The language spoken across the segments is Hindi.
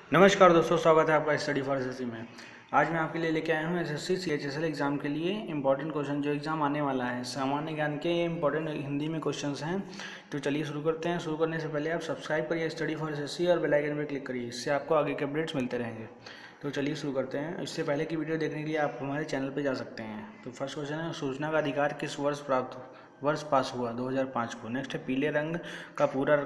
नमस्कार दोस्तों, स्वागत है आपका स्टडी फॉर एसएससी में। आज मैं आपके लिए लेके आया हूँ एसएससी सीएचएसएल एग्जाम के लिए इंपॉर्टेंट क्वेश्चन जो एग्जाम आने वाला है। सामान्य ज्ञान के ये इंपॉर्टेंट हिंदी में क्वेश्चंस हैं। तो चलिए शुरू करते हैं। शुरू करने से पहले आप सब्सक्राइब करिए स्टडी फॉर एसएससी और बेल आइकन पर क्लिक करिए, इससे आपको आगे के अपडेट्स मिलते रहेंगे। तो चलिए शुरू करते हैं। इससे पहले की वीडियो देखने के लिए आप हमारे चैनल पर जा सकते हैं। तो फर्स्ट क्वेश्चन है, सूचना का अधिकार किस वर्ष पास हुआ? 2005 को। नेक्स्ट है, पीले रंग का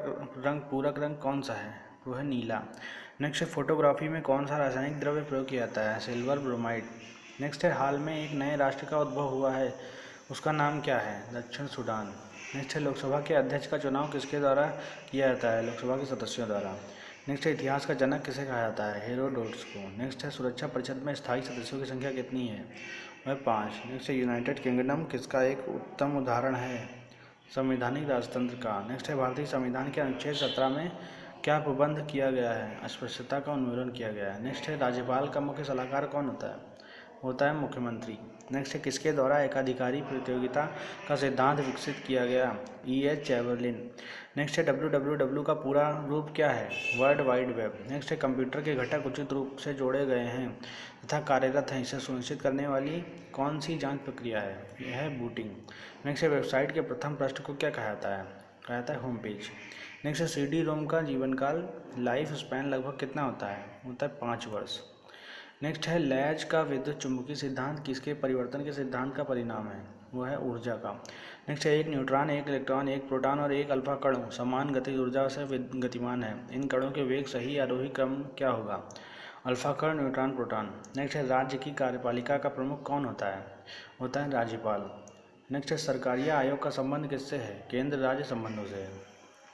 पूरक रंग कौन सा है? वो है नीला। नेक्स्ट है, फोटोग्राफी में कौन सा रासायनिक द्रव्य प्रयोग किया जाता है? Silver bromide. नेक्स्ट है, हाल में एक नए राष्ट्र का उद्भव हुआ है, उसका नाम क्या है? दक्षिण सूडान। नेक्स्ट है, लोकसभा के अध्यक्ष का चुनाव किसके द्वारा किया जाता है? लोकसभा के सदस्यों द्वारा। नेक्स्ट है, इतिहास का जनक किसे कहा जाता है? हेरोडोटस को। नेक्स्ट है, सुरक्षा परिषद में स्थायी सदस्यों की संख्या कितनी है? वह 5। नेक्स्ट है, यूनाइटेड किंगडम किसका एक उत्तम उदाहरण है? संवैधानिक राजतंत्र का। नेक्स्ट है, भारतीय संविधान के अनुच्छेद 17 में क्या प्रबंध किया गया है? अस्पृश्यता का उन्मूलन किया गया है। नेक्स्ट है, राज्यपाल का मुख्य सलाहकार कौन होता है? होता है मुख्यमंत्री। नेक्स्ट है, किसके द्वारा एकाधिकारी प्रतियोगिता का सिद्धांत विकसित किया गया? E.H. चैवरलिन। नेक्स्ट है, WWW का पूरा रूप क्या है? World wide web. नेक्स्ट है, कंप्यूटर के घटक उचित रूप से जोड़े गए हैं तथा कार्यरत हैं, इसे सुनिश्चित करने वाली कौन सी जांच प्रक्रिया है? यह है बूटिंग। नेक्स्ट है, वेबसाइट के प्रथम पृष्ठ को क्या कहा जाता है? कहा जाता है होम पेज। नेक्स्ट है, CD-ROM का जीवन काल लाइफ स्पैन लगभग कितना होता है? होता है 5 वर्ष। नेक्स्ट है, लैज का विद्युत चुंबकीय सिद्धांत किसके परिवर्तन के सिद्धांत का परिणाम है? वो है ऊर्जा का। नेक्स्ट है, एक न्यूट्रॉन, एक इलेक्ट्रॉन, एक प्रोटॉन और एक अल्फा कण समान गतिज ऊर्जा से गतिमान है, इन कणों के वेग सही आरोही क्रम क्या होगा? अल्फा कण, न्यूट्रॉन, प्रोटॉन। नेक्स्ट है, राज्य की कार्यपालिका का प्रमुख कौन होता है? होता है राज्यपाल। नेक्स्ट है, सरकारीय आयोग का संबंध किससे है? केंद्र राज्य संबंधों से है।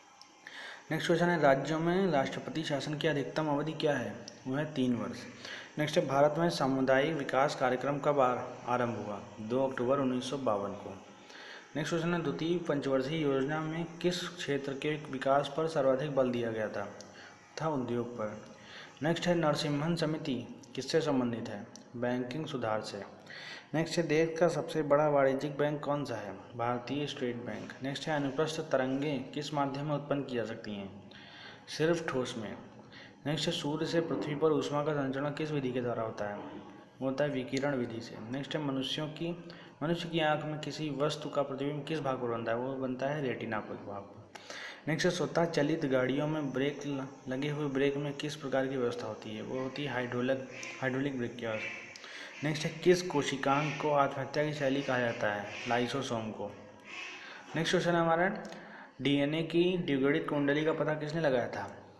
नेक्स्ट क्वेश्चन है, राज्यों में राष्ट्रपति शासन की अधिकतम अवधि क्या है? वो है 3 वर्ष। नेक्स्ट है, भारत में सामुदायिक विकास कार्यक्रम कब आरंभ हुआ? 2 अक्टूबर 1952 को। नेक्स्ट क्वेश्चन है, द्वितीय पंचवर्षीय योजना में किस क्षेत्र के विकास पर सर्वाधिक बल दिया गया था उद्योग पर। नेक्स्ट है, नरसिम्हन समिति किससे संबंधित है? बैंकिंग सुधार से। नेक्स्ट है, देश का सबसे बड़ा वाणिज्यिक बैंक कौन सा है? भारतीय स्टेट बैंक। नेक्स्ट है, अनुप्रस्थ तरंगें किस माध्यम में उत्पन्न की जा सकती हैं? सिर्फ ठोस में। नेक्स्ट है, सूर्य से पृथ्वी पर ऊष्मा का संचरण किस विधि के द्वारा होता है? होता है विकिरण विधि से। नेक्स्ट है, मनुष्य की आंख में किसी वस्तु का प्रतिबिंब किस भाग पर बनता है? वो बनता है रेटिना पर भाग पर। नेक्स्ट है, स्वतः चलित गाड़ियों में ब्रेक लगे हुए ब्रेक में किस प्रकार की व्यवस्था होती है? वो होती है हाइड्रोलिक ब्रेक की व्यवस्था। नेक्स्ट है, किस कोशिकांग को आत्महत्या की शैली कहा जाता है? लाइसोसोम को। नेक्स्ट क्वेश्चन है हमारा, DNA की द्विगुणित कुंडली का पता किसने लगाया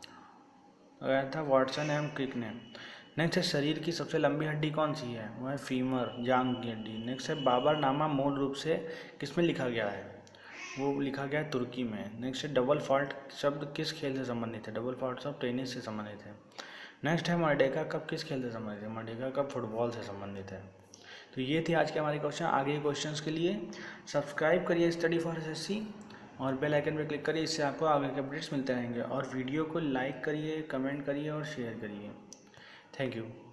था वाटसन एवं क्रिक ने। नेक्स्ट है, शरीर की सबसे लंबी हड्डी कौन सी है? वह है फीमर, जांघ की हड्डी। नेक्स्ट है, बाबरनामा मूल रूप से किसमें लिखा गया है? वो लिखा गया है तुर्की में। नेक्स्ट है, डबल फॉल्ट शब्द किस खेल से संबंधित है? डबल फॉल्ट शब्द टेनिस से संबंधित है। नेक्स्ट है, मर्डेका कप किस खेल से संबंधित है? मर्डेका कप फुटबॉल से संबंधित है। तो ये थी आज के हमारे क्वेश्चन। आगे के क्वेश्चंस के लिए सब्सक्राइब करिए स्टडी फॉर एसएससी और बेल आइकन पर क्लिक करिए, इससे आपको आगे के अपडेट्स मिलते रहेंगे। और वीडियो को लाइक करिए, कमेंट करिए और शेयर करिए। Thank you.